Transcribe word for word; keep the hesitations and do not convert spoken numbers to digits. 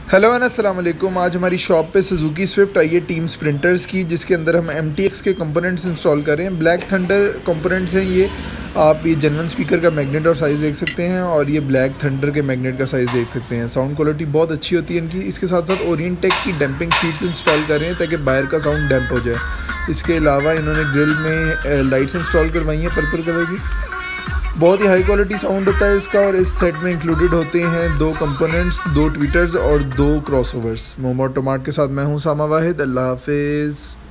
Hello and अस्सलाम वालेकुम। आज हमारी शॉप पे सुजुकी स्विफ्ट आई है टीम स्प्रिंटर्स की, जिसके अंदर हम एम टी एक्स के कंपोनेंट्स इंस्टॉल कर रहे हैं। ब्लैक थंडर कंपोनेंट्स हैं ये। आप ये जेन्युइन स्पीकर का मैग्नेट और साइज़ देख सकते हैं, और ये ब्लैक थंडर के मैग्नेट का साइज़ देख सकते हैं। साउंड क्वालिटी बहुत अच्छी होती है इनकी। इसके साथ साथ ओरिएंटेक की डैम्पिंग शीट्स इंस्टॉल कर रहे हैं ताकि बाहर का साउंड डैम्प हो जाए। इसके अलावा इन्होंने ग्रिल में लाइट्स इंस्टॉल करवाई हैं पर्पल कलर की। बहुत ही हाई क्वालिटी साउंड होता है इसका। और इस सेट में इंक्लूडेड होते हैं दो कंपोनेंट्स, दो ट्विटर्स और दो क्रॉसओवर्स। मोमो टोमाट के साथ मैं हूं सामा वाहिद। अल्लाह हाफिज़।